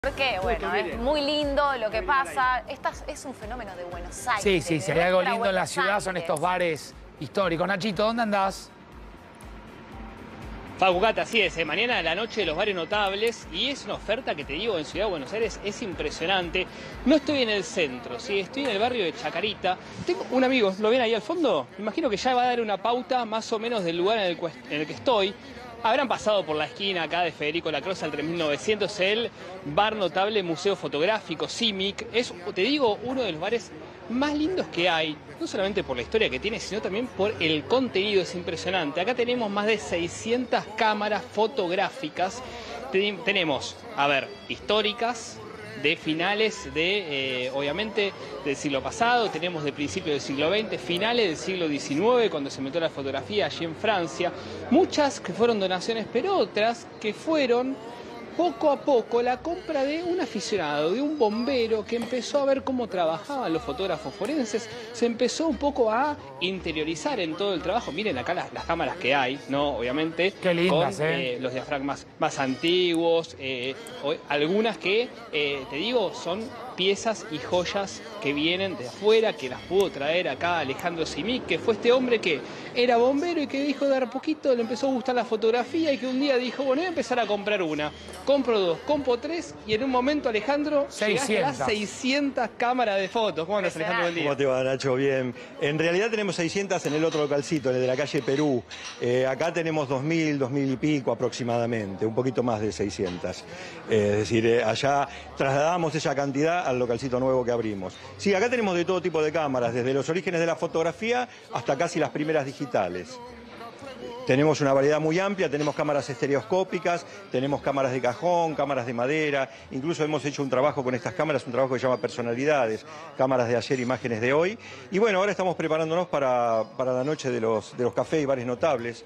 Porque, bueno, es muy lindo lo que pasa. Es un fenómeno de Buenos Aires. Sí, sí, si hay algo lindo en la ciudad son estos bares históricos. Nachito, ¿dónde andás? Facu, Cata, así es, mañana a la noche los bares notables, y es una oferta que te digo en Ciudad de Buenos Aires, es impresionante. No estoy en el centro, ¿sí? Estoy en el barrio de Chacarita. Tengo un amigo, ¿lo ven ahí al fondo? Imagino que ya va a dar una pauta más o menos del lugar en el que estoy. Habrán pasado por la esquina acá de Federico Lacroze al 3900, el bar notable Museo Fotográfico, CIMIC. Es, te digo, uno de los bares más lindos que hay, no solamente por la historia que tiene, sino también por el contenido, es impresionante. Acá tenemos más de 600 cámaras fotográficas. Tenemos, a ver, históricas, de finales de, obviamente, del siglo pasado, tenemos de principios del siglo XX, finales del siglo XIX, cuando se inventó la fotografía allí en Francia. Muchas que fueron donaciones, pero otras que fueron poco a poco la compra de un aficionado, de un bombero que empezó a ver cómo trabajaban los fotógrafos forenses, se empezó un poco a interiorizar en todo el trabajo. Miren acá las cámaras que hay, ¿no? Obviamente, qué lindas, con los diafragmas más antiguos, algunas que, te digo, son piezas y joyas que vienen de afuera, que las pudo traer acá Alejandro Simic, que fue este hombre que era bombero y que dijo de a poquito, le empezó a gustar la fotografía y que un día dijo, bueno, voy a empezar a comprar una. Compro dos, compro tres y en un momento, Alejandro, llegaste a las 600 cámaras de fotos. ¿Cómo andas, Alejandro? Buen día. ¿Cómo te va, Nacho? Bien. En realidad tenemos 600 en el otro localcito, en el de la calle Perú. Acá tenemos 2000, 2000 y pico aproximadamente, un poquito más de 600. Es decir, allá trasladamos esa cantidad al localcito nuevo que abrimos. Sí, acá tenemos de todo tipo de cámaras, desde los orígenes de la fotografía hasta casi las primeras digitales. Tenemos una variedad muy amplia, tenemos cámaras estereoscópicas, tenemos cámaras de cajón, cámaras de madera, incluso hemos hecho un trabajo con estas cámaras, un trabajo que se llama Personalidades, cámaras de ayer, imágenes de hoy. Y bueno, ahora estamos preparándonos para la noche de los cafés y bares notables.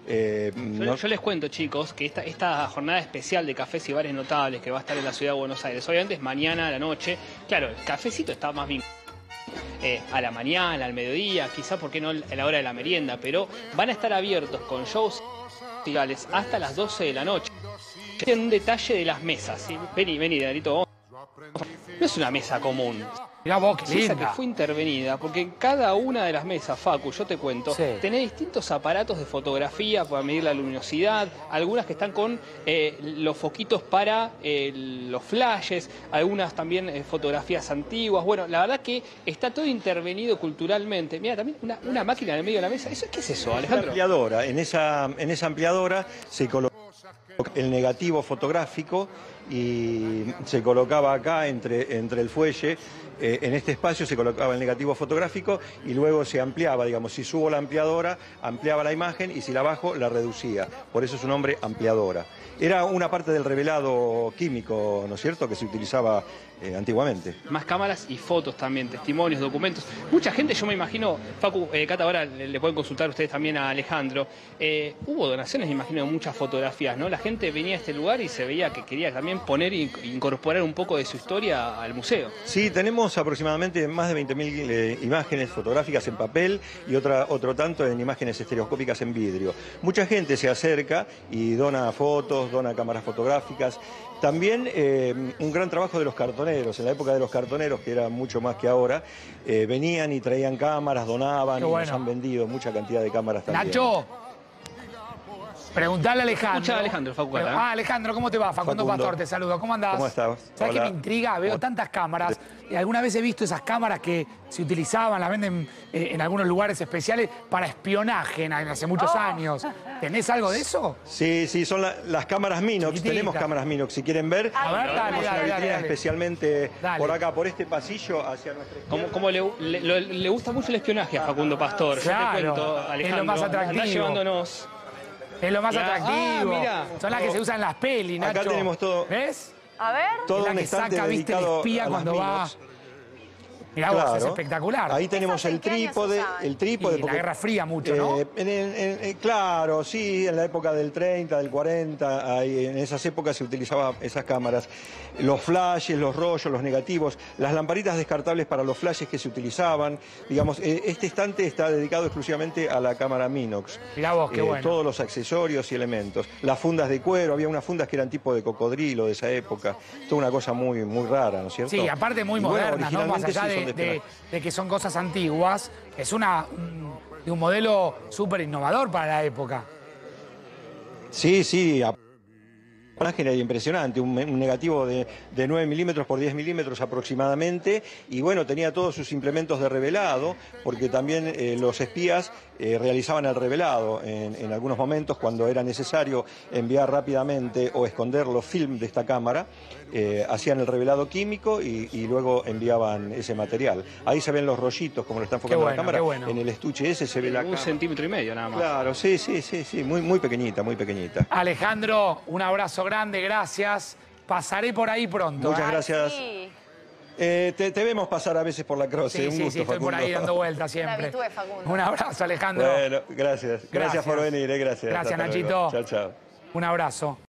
Yo les cuento, chicos, que esta jornada especial de cafés y bares notables que va a estar en la Ciudad de Buenos Aires, obviamente es mañana a la noche. Claro, el cafecito está más bien a la mañana, al mediodía, quizá, ¿por qué no a la hora de la merienda? Pero van a estar abiertos con shows festivales hasta las 12 de la noche. Un detalle de las mesas, ¿sí? Vení, Danito. No es una mesa común. Mirá vos, qué linda. Que fue intervenida, porque en cada una de las mesas, Facu, yo te cuento, sí, tenés distintos aparatos de fotografía para medir la luminosidad, algunas que están con los foquitos para los flashes, algunas también fotografías antiguas. Bueno, la verdad que está todo intervenido culturalmente. Mira, también una máquina en el medio de la mesa. ¿Qué es eso, Alejandro? Una ampliadora. En esa ampliadora se coloca el negativo fotográfico y se colocaba acá entre el fuelle. En este espacio se colocaba el negativo fotográfico y luego se ampliaba, digamos, si subo la ampliadora, ampliaba la imagen y si la bajo, la reducía. Por eso su nombre, ampliadora. Era una parte del revelado químico, ¿no es cierto?, que se utilizaba antiguamente. Más cámaras y fotos también, testimonios, documentos. Mucha gente, yo me imagino, Facu, Cata, ahora le pueden consultar ustedes también a Alejandro. Hubo donaciones, me imagino, de muchas fotografías, ¿no? La gente venía a este lugar y se veía que quería también poner e incorporar un poco de su historia al museo. Sí, tenemos aproximadamente más de 20.000 imágenes fotográficas en papel y otro tanto en imágenes estereoscópicas en vidrio. Mucha gente se acerca y dona fotos, dona cámaras fotográficas. También un gran trabajo de los cartoneros. En la época de los cartoneros, que era mucho más que ahora, venían y traían cámaras, donaban y nos han vendido mucha cantidad de cámaras también. Nacho, preguntale a Alejandro. Escucha a Alejandro, Facu. Alejandro, ¿cómo te va? Facundo Pastor, te saludo. ¿Cómo andás? ¿Cómo estás? ¿Sabes qué me intriga? Veo tantas cámaras. Alguna vez he visto esas cámaras que se utilizaban, las venden en algunos lugares especiales para espionaje hace muchos años. ¿Tenés algo de eso? Sí, son las cámaras Minox. Chiquitita. Tenemos cámaras Minox. Si quieren ver, a ver, dale. Especialmente por acá, por este pasillo hacia nuestra izquierda. Como le gusta mucho el espionaje a Facundo Pastor. Claro, yo te cuento, Alejandro. Es lo más atractivo. Andá llevándonos. Es lo más atractivo. Mirá. Son las que se usan en las pelis, Nacho. Acá tenemos todo. ¿Ves? A ver. Todo es la un que estante saca, viste, el dedicado espía a cuando las va. Minox. Mirá vos, es espectacular. Ahí tenemos el trípode, Y la Guerra Fría mucho, ¿no? Claro, sí, en la época del 30, del 40, ahí, en esas épocas se utilizaban esas cámaras. Los flashes, los rollos, los negativos, las lamparitas descartables para los flashes que se utilizaban. Digamos, este estante está dedicado exclusivamente a la cámara Minox. Mirá vos, qué bueno. Todos los accesorios y elementos. Las fundas de cuero, había unas fundas que eran tipo de cocodrilo de esa época. Toda una cosa muy, muy rara, ¿no es cierto? Sí, aparte muy modernas, ¿no? Más allá de que son cosas antiguas, es de un modelo súper innovador para la época. Sí, sí. Una imagen era impresionante, un negativo de 9 milímetros por 10 milímetros aproximadamente, y bueno, tenía todos sus implementos de revelado, porque también los espías realizaban el revelado en algunos momentos cuando era necesario enviar rápidamente o esconder los films de esta cámara, hacían el revelado químico y luego enviaban ese material. Ahí se ven los rollitos, como lo está enfocando la cámara, en el estuche ese se ve la cámara. 1,5 centímetros nada más. Claro, sí, muy pequeñita, muy pequeñita. Alejandro, un abrazo grande, gracias. Pasaré por ahí pronto. Muchas gracias. Sí. Te vemos pasar a veces por la Croce. Sí, Un gusto, estoy por ahí dando vueltas siempre. habitué, Facundo. Un abrazo, Alejandro. Bueno, gracias. Gracias por venir, gracias. Gracias, Hasta luego. Nachito. Chao, chao. Un abrazo.